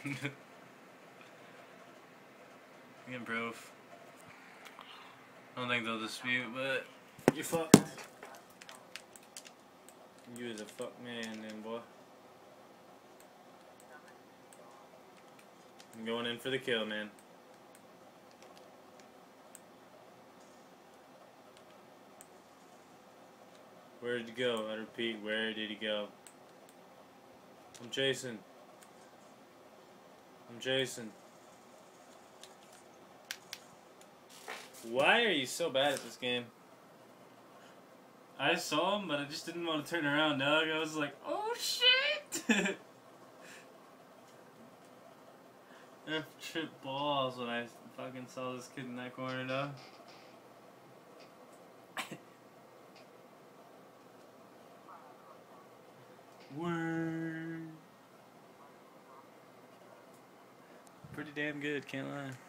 Improve. I don't think they'll dispute, but you're fucked. You is a fuck man then, boy. I'm going in for the kill, man. Where did he go? I repeat, where did he go? I'm chasing. I'm chasing. Why are you so bad at this game? I saw him, but I just didn't want to turn around, dog. I was like, oh shit! I tripped balls when I fucking saw this kid in that corner, dog. Word. Pretty damn good, can't lie.